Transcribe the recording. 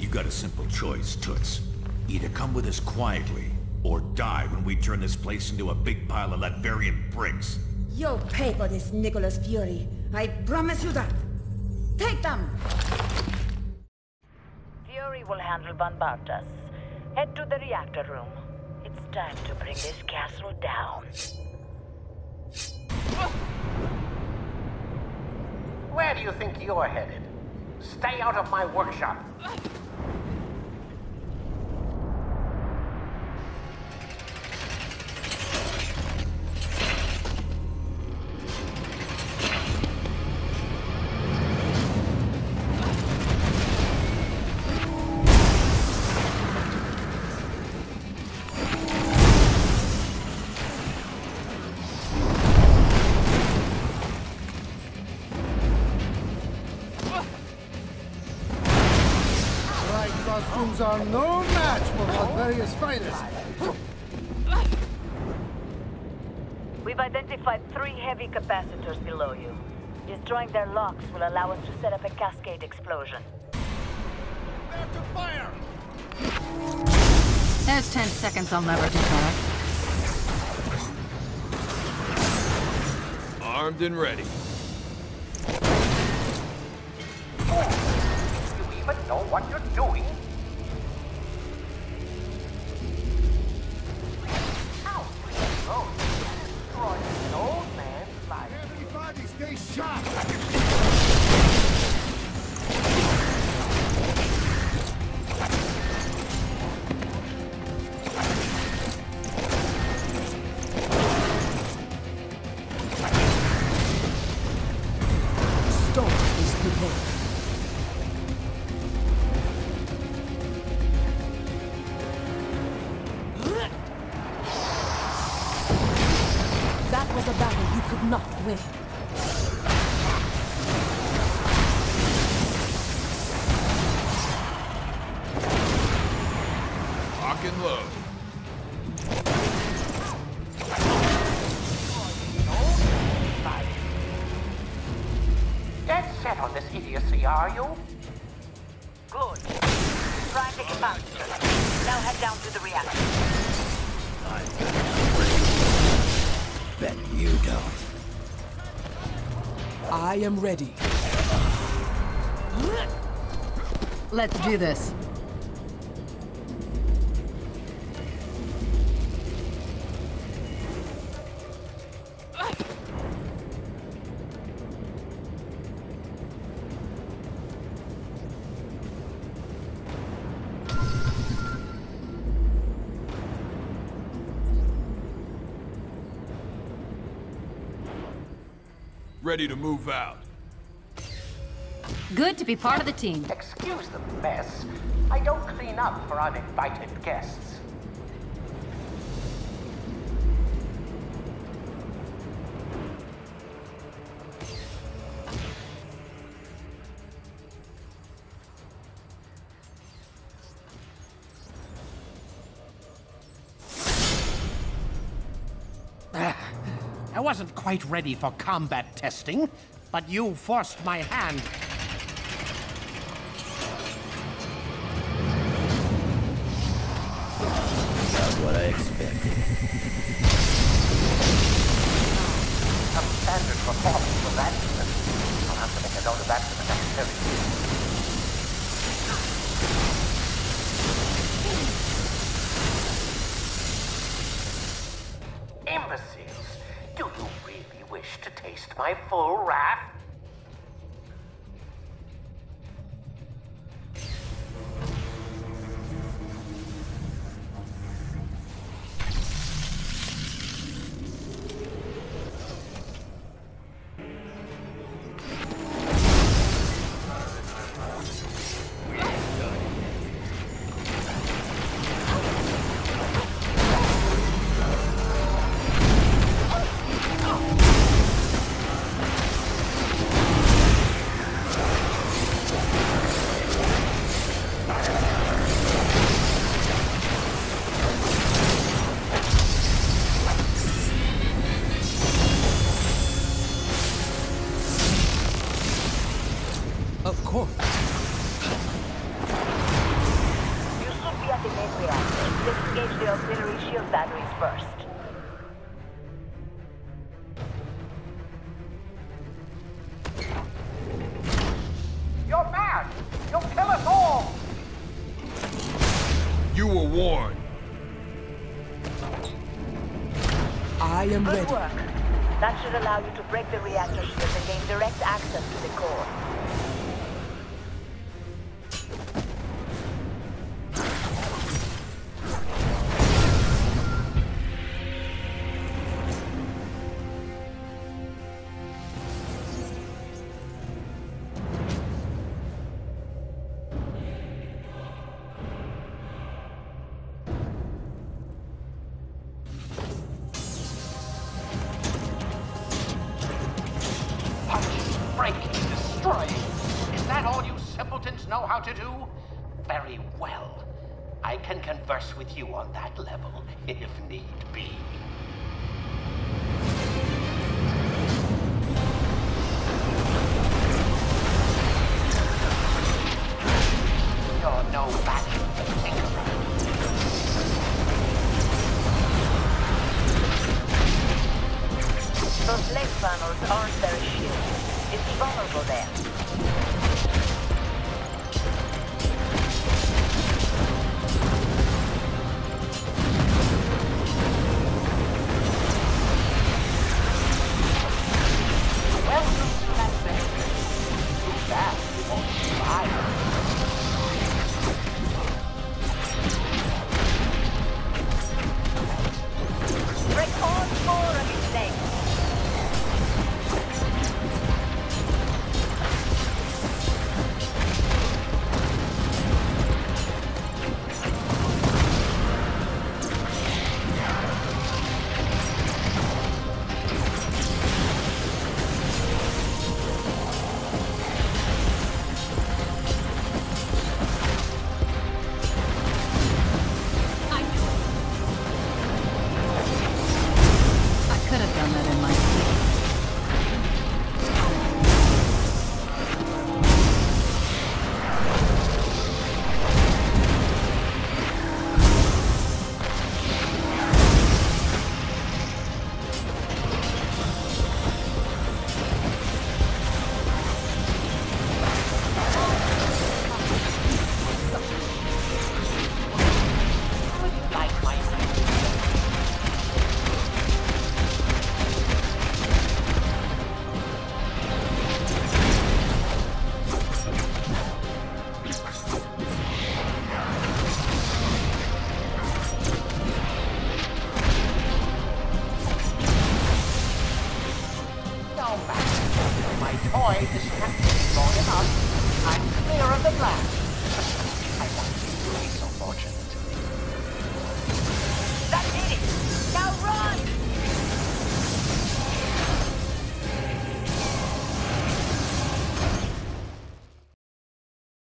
got a simple choice, Toots. Either come with us quietly, or die when we turn this place into a big pile of Latverian bricks. You'll pay for this, Nicholas Fury. I promise you that. Take them! Fury will handle Bombardas. Head to the reactor room. It's time to bring this castle down. Where do you think you're headed? Stay out of my workshop. Costumes are no match for Latveria's finest. We've identified 3 heavy capacitors below you. Destroying their locks will allow us to set up a cascade explosion. Prepare to fire! There's 10 seconds I'll never detect. Armed and ready. Do you even know what you're doing? How will you know you destroyed an old man's life? Everybody stay sharp! Storm is prepared. That was a battle you could not win. Lock and load. Dead set on this idiocy, are you? Good. Prime the capacitor. Now head down to the reactor. Bet you don't. I am ready. Let's do this. Ready to move out. Good to be part of the team. Excuse the mess. I don't clean up for uninvited guests. I wasn't quite ready for combat testing, but you forced my hand. Not what I expected. Some standard performance for that. I'll have to make a note of that for the next series. Imbeciles! Do you really wish to taste my full wrath? engage the auxiliary shield batteries first. You're mad! You'll kill us all! You were warned. I am Good ready. work. That should allow you to break the reactor shield and gain direct access to the core. Breaking, destroying. Is that all you simpletons know how to do? Very well. I can converse with you on that level, if need be. You're no match for the Tinkerer. Those leg panels aren't their shield. It's vulnerable there. Welcome to that venture. Too bad you won't survive. Break all four of his legs. My toy distracted me long enough. I'm clear of the blast.